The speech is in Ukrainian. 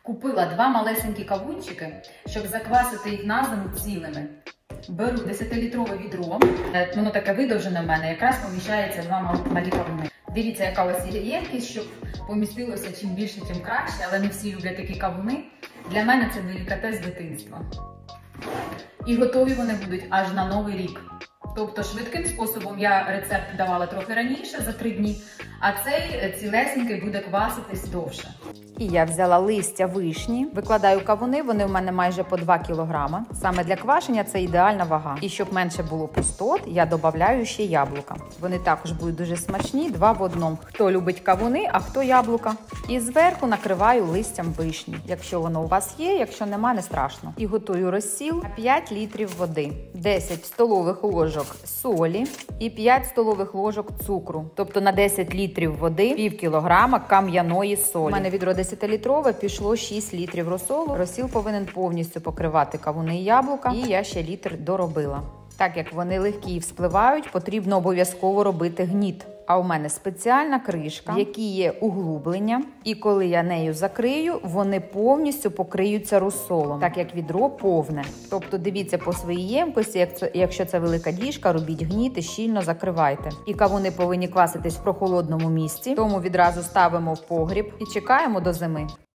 Купила 2 малесенькі кавунчики, щоб заквасити їх на зиму цілими. Беру 10-літрове відро, воно таке видовжене в мене, якраз поміщається 2 малі кавуни. Дивіться, яка у вас є ємкість, щоб помістилося чим більше, тим краще, але не всі люблять такі кавуни. Для мене це делікатес дитинства. І готові вони будуть аж на Новий рік. Тобто швидким способом я рецепт давала трохи раніше, за 3 дні, а цей цілесенький буде кваситись довше. І я взяла листя вишні, викладаю кавуни, вони в мене майже по 2 кілограма. Саме для квашення це ідеальна вага. І щоб менше було пустот, я додаю ще яблука. Вони також будуть дуже смачні, 2 в одному. Хто любить кавуни, а хто яблука. І зверху накриваю листям вишні. Якщо воно у вас є, якщо нема, не страшно. І готую розсіл на 5 літрів води, 10 столових ложок солі і 5 столових ложок цукру. Тобто на 10 літрів води пів кілограма кам'яної солі. У мене відро 10-літрове, пішло 6 літрів розсолу. Розсіл повинен повністю покривати кавуни і яблука. І я ще літр доробила. Так як вони легкі і вспливають, потрібно обов'язково робити гніт. А у мене спеціальна кришка, в якій є углублення. І коли я нею закрию, вони повністю покриються розсолом, так як відро повне. Тобто дивіться по своїй ємкості, якщо це велика діжка, робіть гніт і щільно закривайте. І кавуни повинні кваситись в прохолодному місці, тому відразу ставимо в погріб і чекаємо до зими.